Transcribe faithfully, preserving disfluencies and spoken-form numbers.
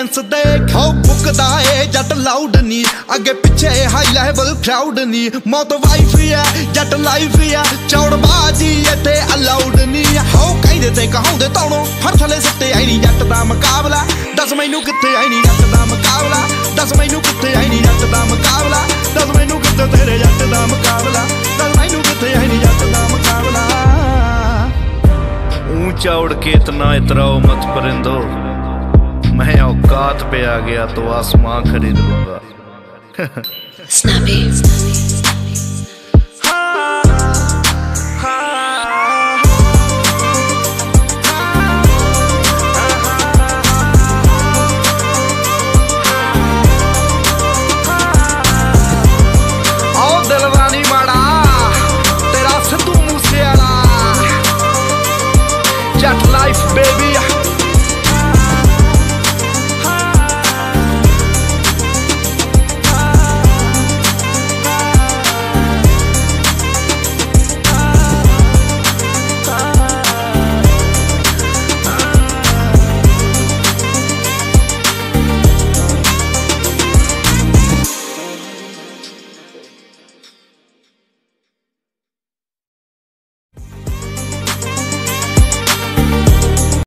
Dance देख हो मुकदा है जट लाउड नी अगे पीछे हाई लेवल क्राउड नी मौत वाइफ है जट लाइफ है चौड़बाजी इथे अलाउड नी हो कहदे ते कहाउंदे तौणों फर थले सट्टे आई नी जट दा मुकाबला दस मैनू किथे आई नी जट दा मुकाबला दस मैनू किथे आई नी जट दा मुकाबला दस मैनू किथे तेरे जट दा मुकाबला दस मैनू किथे आई नी जट दा मुकाबला। ऊंचा उड़ के इतना इतराओ मत परिंदो, मैं औकात पे आ गया तो आसमां खरीद लूंगा। आओ दिलवानी माड़ा तेरा सिद्धू मूसेवाला जट लाइफ बेबी।